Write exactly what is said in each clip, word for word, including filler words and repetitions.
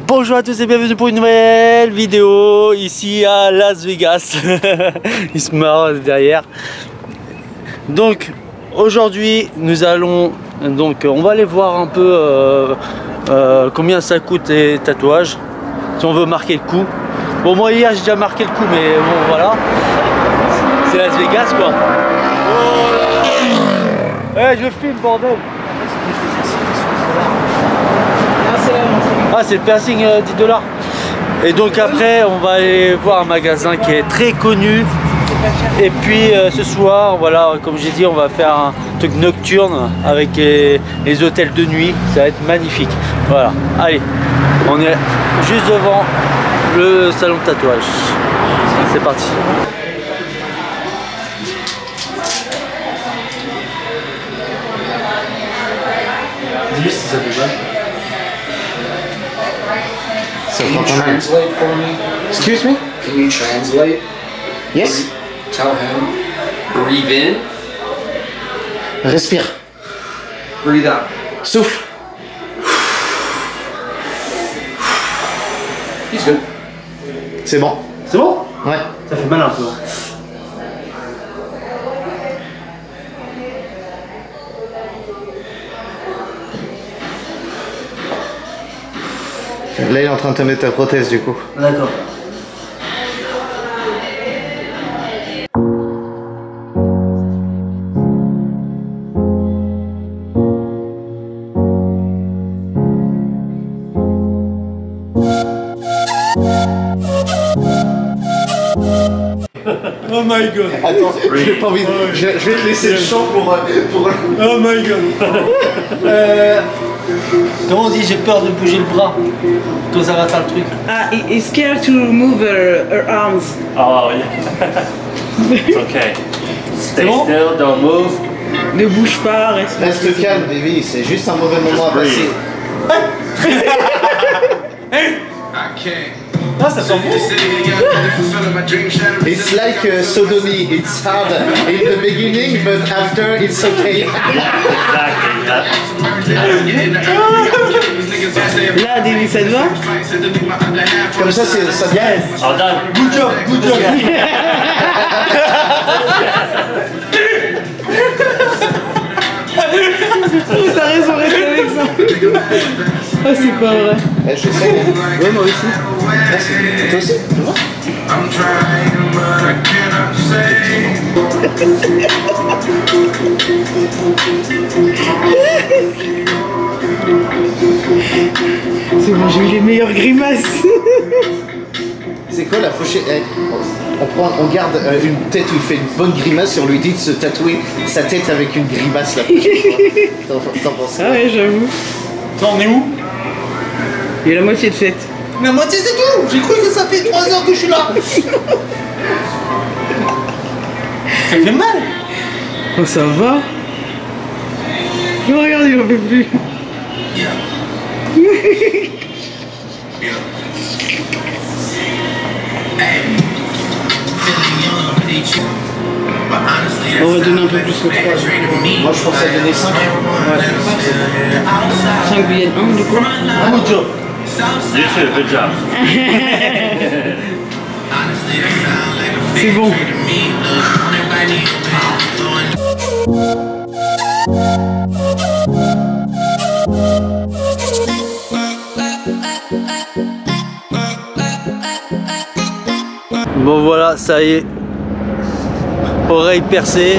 Bonjour à tous et bienvenue pour une nouvelle vidéo ici à Las Vegas. Il se marre derrière. Donc aujourd'hui nous allons donc on va aller voir un peu euh, euh, combien ça coûte les tatouages si on veut marquer le coup. Bon, moi hier j'ai déjà marqué le coup, mais bon voilà, c'est Las Vegas quoi. Oh là là. Eh, je filme bordel. Ah, c'est le piercing euh, dix dollars. Et donc après on va aller voir un magasin qui est très connu. Et puis euh, ce soir, voilà, comme j'ai dit, on va faire un truc nocturne avec les, les hôtels de nuit. Ça va être magnifique. Voilà, allez, on est juste devant le salon de tatouage. C'est parti. Dis-lui si ça te va. Can you translate for me? Excuse me? Can you translate? Yes? Tell him. Breathe in. Respire. Breathe out. Souffle. He's good. C'est bon. C'est bon? Ouais. Ça fait mal un peu. Là, il est en train de te mettre ta prothèse du coup. D'accord. Oh my god. Attends, j'ai pas envie de... je, je vais te laisser le champ pour... pour... Oh my god. euh... Comment on dit j'ai peur de bouger le bras quand ça va faire le truc? Ah, uh, it's scared to move her, her arms. Oh yeah. It's okay. Stay bon? still, don't move. Ne bouge pas, reste. Reste calme, Davy, c'est juste un mauvais moment à passer. Ah, ça sent bon. It's like uh, sodomy, it's hard in the beginning, but after it's okay. Exactly, yeah. Là, Davy, ça te va? Comme ça, c'est ça. Yes. All done. Good job, good job. T'as raison, reste avec ça. Oh, c'est pas vrai. Eh, je sais. Ouais, moi aussi. Merci. Toi aussi, tu vois? C'est bon, j'ai eu les meilleures grimaces. C'est quoi la prochaine... eh, on, prend, on garde euh, une tête où il fait une bonne grimace et on lui dit de se tatouer sa tête avec une grimace la prochaine fois. T'en penses quoi? Ah ouais, j'avoue. Toi, on est où? Il y a la moitié de fête. Mais à moitié c'est tout. J'ai cru que ça fait trois heures que je suis là. Ça fait mal. Oh, ça va. Oh, regarde, il en fait plus. On va donner un peu plus que trois. Moi je pensais donner cinq. cinq billets de un, du coup. Good job. You too, good job. C'est bon. Bon voilà, ça y est. Oreille percée.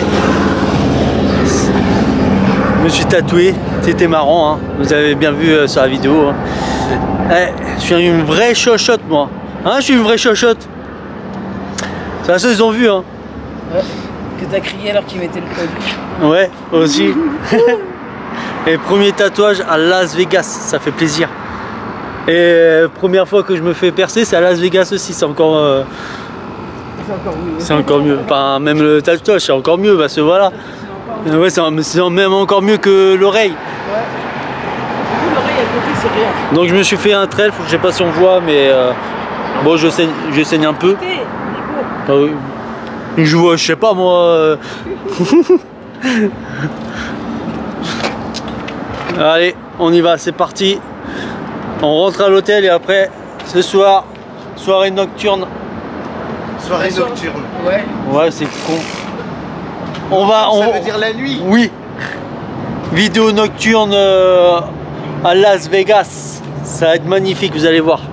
Je me suis tatoué. C'était marrant, hein. Vous avez bien vu euh, sur la vidéo. Hein. Eh, je suis une vraie chochotte moi. Hein, je suis une vraie chochotte. C'est la seule ils ont vu hein. Ouais. Que t'as crié alors qu'il mettait le code. Ouais, aussi. Et premier tatouage à Las Vegas, ça fait plaisir. Et euh, première fois que je me fais percer, c'est à Las Vegas aussi, c'est encore... Euh, C'est encore mieux. c'est encore mieux. Enfin, même le tatouage, c'est encore mieux, parce que voilà. Ouais, c'est même encore mieux que l'oreille. Ouais. Du coup, l'oreille à côté, c'est rien. Donc je me suis fait un trail, faut que je sais pas si on voit, mais euh, bon, je saigne, je saigne un peu. Écoutez, Nico. Ah oui. Je vois, je sais pas moi. Euh... Allez, on y va, c'est parti. On rentre à l'hôtel et après, ce soir, soirée nocturne. Soirée nocturne. Ouais. Ouais, c'est con. On va... Ça on... veut dire la nuit. Oui. Vidéo nocturne euh, à Las Vegas. Ça va être magnifique, vous allez voir.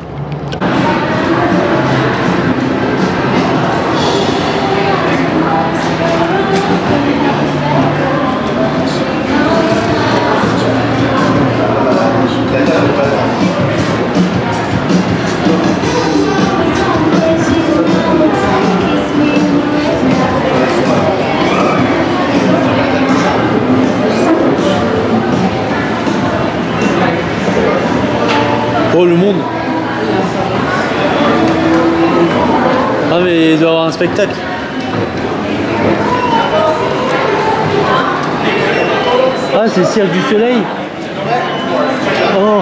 Oh, le monde. Ah mais il doit y avoir un spectacle. Ah, c'est le Cirque du Soleil. Oh.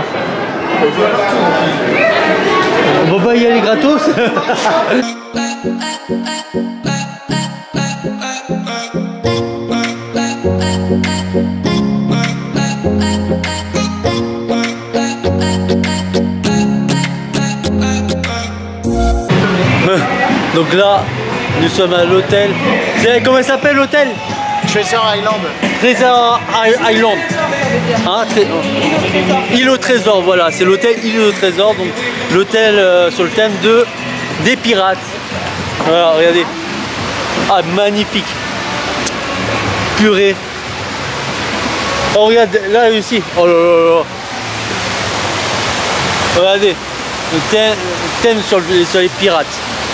On va pas y aller gratos. Donc là, nous sommes à l'hôtel. Comment il s'appelle l'hôtel? Treasure Island. Treasure Island. Hein, tré... Île au trésor, voilà. C'est l'hôtel Île au trésor. Donc l'hôtel euh, sur le thème de des pirates. Voilà, regardez. Ah, magnifique. Purée. Oh, regarde, là aussi. Oh là là là. Regardez. Le thème, le thème sur, le, sur les pirates.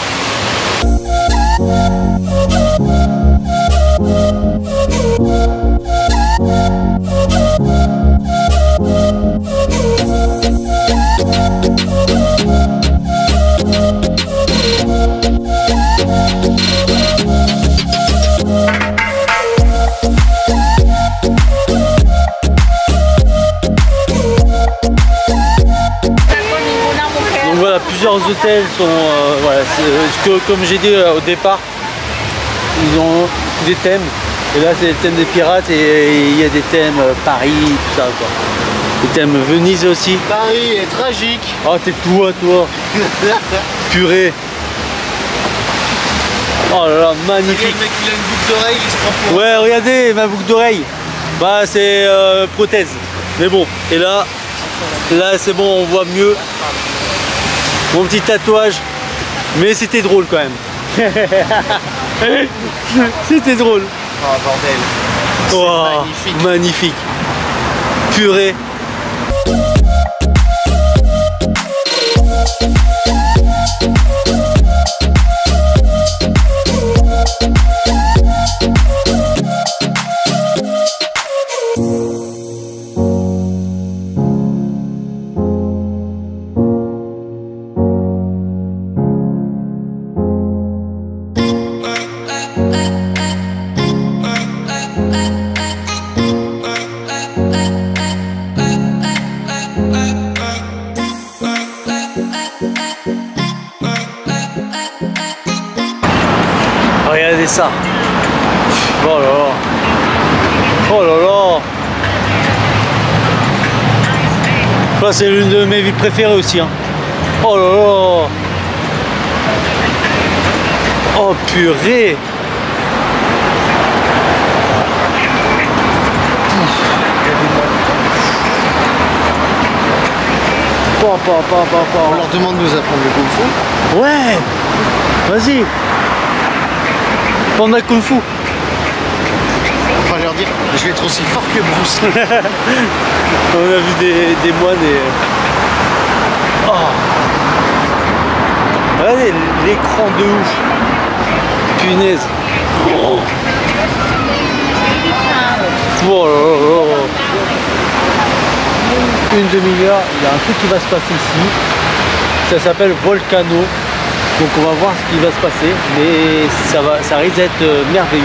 Donc voilà, plusieurs hôtels sont, euh, voilà, ce que, comme j'ai dit euh, au départ, ils ont des thèmes. Et là c'est le thème des pirates et il y a des thèmes euh, Paris, tout ça quoi. Le thème Venise aussi. Paris est tragique. Oh t'es tout à toi. Purée. Oh là là, magnifique. Le mec il a une boucle d'oreille, il se prend pour... Ouais, regardez ma boucle d'oreille. Bah c'est euh, prothèse. Mais bon, et là, là c'est bon, on voit mieux. Mon petit tatouage. Mais c'était drôle quand même. C'était drôle. Oh bordel. Oh, magnifique. Magnifique. Purée. Regardez ça. Oh là là. Oh là là. Ça c'est l'une de mes villes préférées aussi. Hein. Oh là là. Oh purée. Pa, pa, pa, pa, pa. On leur demande de nous apprendre le kung fu. Ouais. Vas-y. Panda Kung Fu. On va leur dire, je vais être aussi fort que Bruce. On a vu des, des moines et... Oh. Regardez l'écran de ouf. Punaise. Oh. Oh là là là. Une demi-heure, il y a un truc qui va se passer ici. Ça s'appelle Volcano. Donc on va voir ce qui va se passer, mais ça, va, ça risque d'être euh, merveilleux.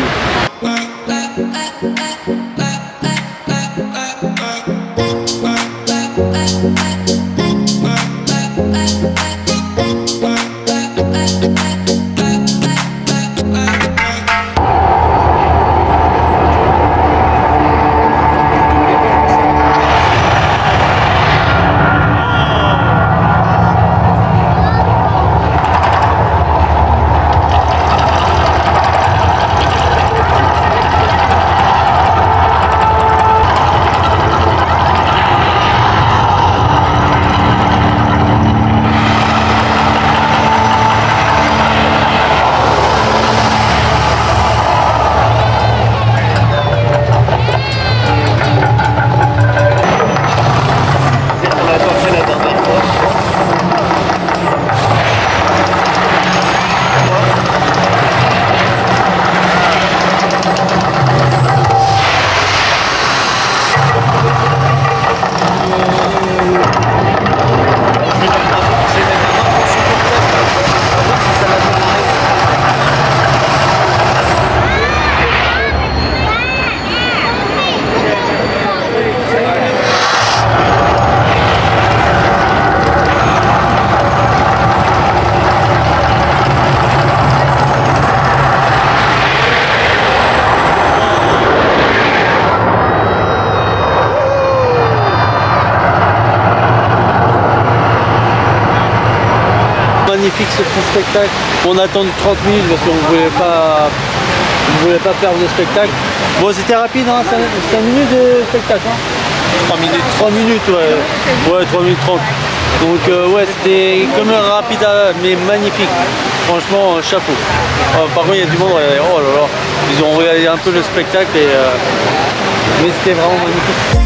magnifique ce petit spectacle. On a attendu trente minutes parce qu'on ne voulait pas, on voulait pas perdre le spectacle. Bon, c'était rapide, hein, cinq minutes de spectacle. Hein. trois minutes. trois minutes, ouais. Ouais, trois minutes trente. Donc, euh, ouais, c'était comme un rapide, mais magnifique. Franchement, euh, chapeau. Euh, par contre, il y a du monde, oh là là. Ils ont regardé un peu le spectacle, et, euh, mais c'était vraiment magnifique.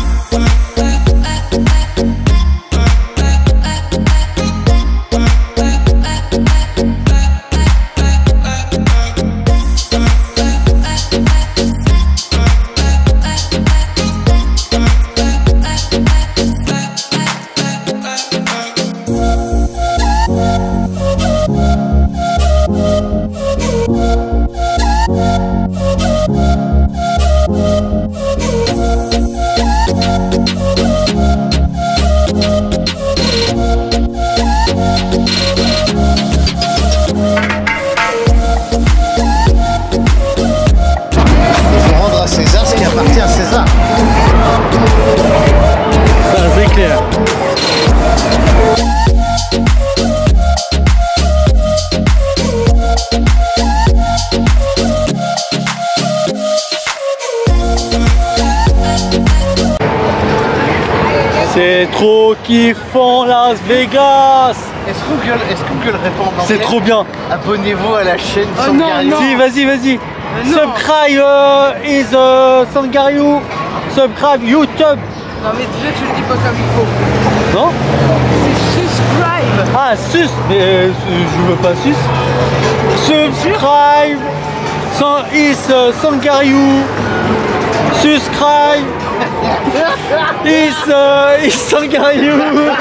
C'est trop kiffant Las Vegas. Est-ce que Google, est-ce que Google répond en anglais? C'est trop bien. Abonnez-vous à la chaîne Oh, Sangariou. non, non. Si, vas-y, vas-y. Mais non. Subscribe uh, is uh, Sangariou. Subscribe YouTube. Non mais déjà tu le dis pas comme il faut. Non? C'est subscribe. Ah, sus. Mais euh, je veux pas sus. Subscribe. San is uh, Sangariou. Subscribe. Is uh, is Sangariou.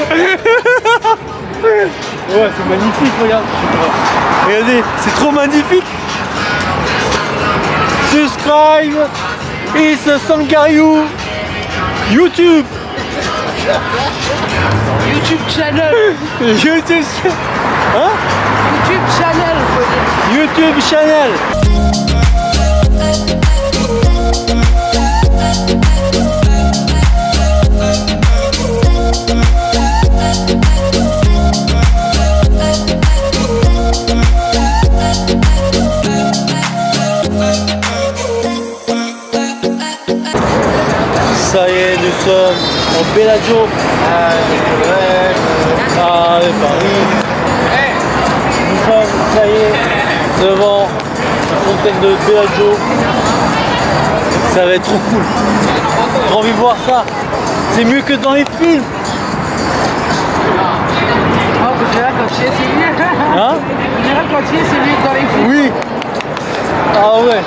Ouais, c'est magnifique, regarde. Regardez, c'est trop magnifique. Subscribe is Sangariou. YouTube. YouTube channel. YouTube. Hein? YouTube channel, faut dire. YouTube channel. Ça y est, nous sommes en Bellagio à Paris. Nous sommes, ça y est, devant la fontaine de Bellagio. Ça va être trop cool. J'ai envie de voir ça. C'est mieux que dans les films. Oh, on dirait quand tu es, c'est mieux. Hein? On dirait quand tu es, c'est mieux que dans les films. Oui. Ah ouais.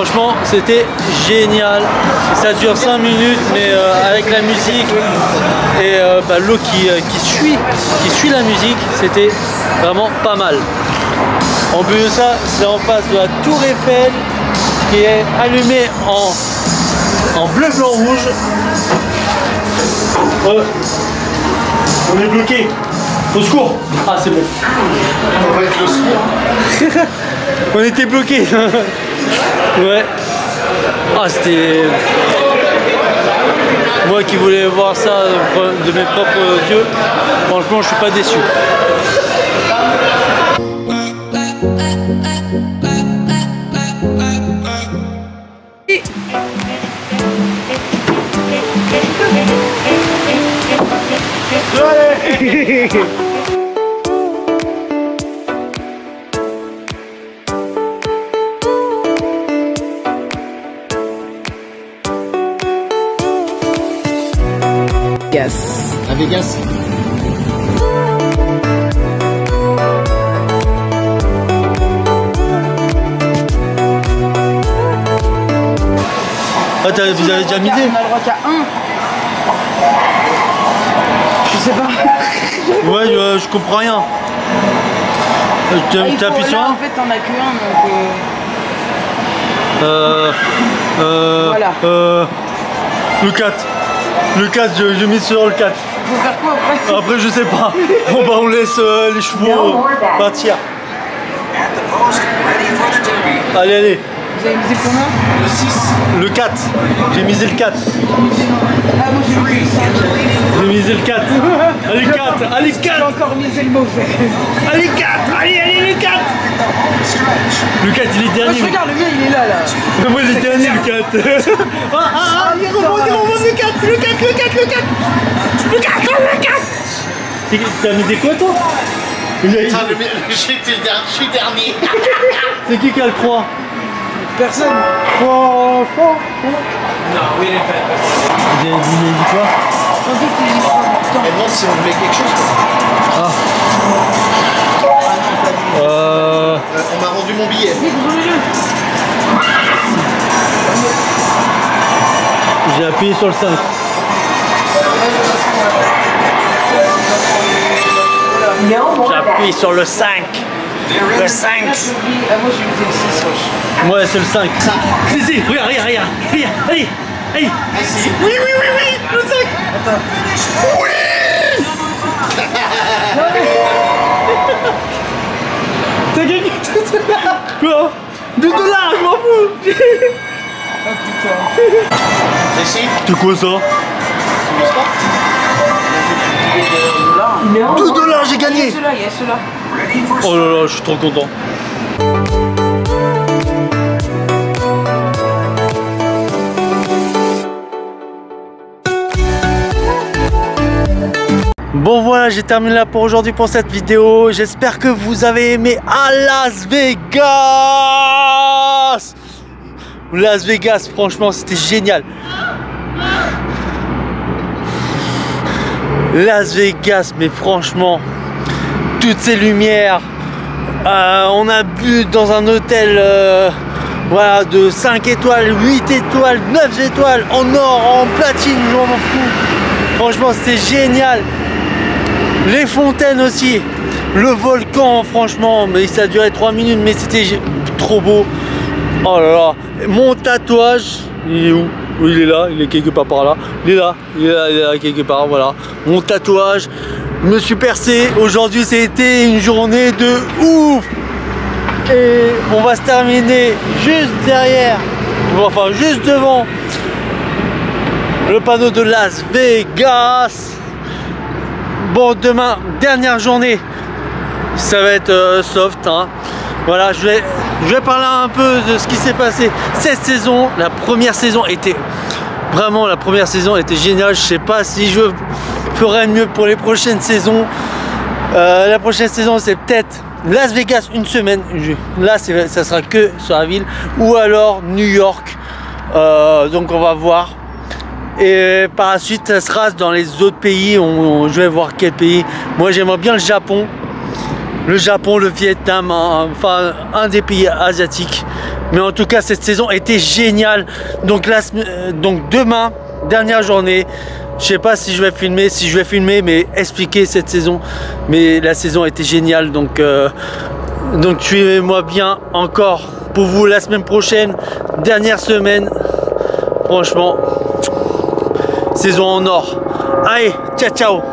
Franchement, c'était génial. Ça dure cinq minutes, mais euh, avec la musique et euh, bah, l'eau qui, euh, qui, suit, qui suit la musique, c'était vraiment pas mal. En plus de ça, c'est en face de la Tour Eiffel qui est allumée en, en bleu, blanc, rouge. Ouais. On est bloqué. Au secours. Ah, c'est bon. On va être le secours. On était bloqué. Ouais. Ah, c'était... Moi qui voulais voir ça de mes propres yeux, franchement, je suis pas déçu. Yes. À Vegas. Ah, vous avez déjà misé? On a le droit qu'à un. Je sais pas. Ouais, euh, je comprends rien. Ah, Tu appuies sur là, un? en fait, t'en as que un, donc... Euh... Euh... Euh... Voilà. Euh... Le quatre. Le quatre, je, je mise sur le quatre. Faut faire quoi après? Après, je sais pas. Bon, bah, on laisse euh, les chevaux partir. Allez, allez. Vous avez misé combien? Le six. Le quatre. J'ai misé le quatre. Ah, moi j'ai misé le cinq. J'ai misé le quatre. Allez, quatre. Allez, J'ai quatre. encore misé le mauvais. Allez, quatre. Allez, allez, le quatre. Le quatre, il est Ah, dernier. je regarde, le mien il est là, là. Moi, il est dernier, le quatre. Ah, ah, ah, il remonte, il remonte, le quatre. Le quatre, le quatre, le quatre. Le quatre, le quatre. T'as misé quoi, toi? Putain, le, j'étais le dernier. Je suis dernier. C'est qui qui a le trois? Personne. trois, trois, Non, oui, il est fait. Vous avez dit quoi? En fait, il est pas Elle demande si on voulait quelque chose. Ah. Euh... Euh, on m'a rendu mon billet. J'ai appuyé sur le cinq. J'ai appuyé sur le cinq. Le cinq. Ah, moi j'ai misé le six, wesh. Ouais, c'est le cinq. Si, si, regarde, regarde, regarde. Regarde, allez, allez. Oui, oui, oui, oui, le cinq. Attends. Oui. T'as gagné tout Quoi? deux dollars, je m'en fous. Oh putain. Ici. C'est quoi ça? Non. deux dollars, j'ai gagné. Il y a ceux-là, il y a ceux-là. Oh là là, je suis trop content. Bon voilà, j'ai terminé là pour aujourd'hui pour cette vidéo. J'espère que vous avez aimé à Las Vegas. Las Vegas, franchement, c'était génial. Las Vegas, mais franchement, toutes ces lumières. Euh, on a bu dans un hôtel euh, voilà, de cinq étoiles, huit étoiles, neuf étoiles, en or, en platine, je m'en fous. Franchement, c'était génial. Les fontaines aussi, le volcan, franchement, mais ça a duré trois minutes, mais c'était trop beau. Oh là là, mon tatouage, il est où? Il est là, il est quelque part par là. Il est là, il est là, il est là quelque part, voilà. Mon tatouage, je me suis percé. Aujourd'hui, c'était une journée de ouf. Et on va se terminer juste derrière, enfin juste devant le panneau de Las Vegas. Bon, demain, dernière journée, ça va être euh, soft, hein. Voilà, je vais, je vais parler un peu de ce qui s'est passé cette saison. La première saison était vraiment, la première saison était géniale. Je sais pas si je ferai mieux pour les prochaines saisons. Euh, la prochaine saison, c'est peut-être Las Vegas une semaine. Là, ça sera que sur la ville, ou alors New York. Euh, donc, on va voir. Et par la suite, ça sera dans les autres pays. On, on, je vais voir quel pays. Moi, j'aimerais bien le Japon. Le Japon, le Vietnam, hein, enfin un des pays asiatiques. Mais en tout cas, cette saison était géniale. Donc, la, euh, donc demain, dernière journée. Je sais pas si je vais filmer, si je vais filmer, mais expliquer cette saison. Mais la saison était géniale. Donc, euh, donc suivez-moi bien encore pour vous la semaine prochaine. Dernière semaine. Franchement, saison en or. Allez, ciao, ciao.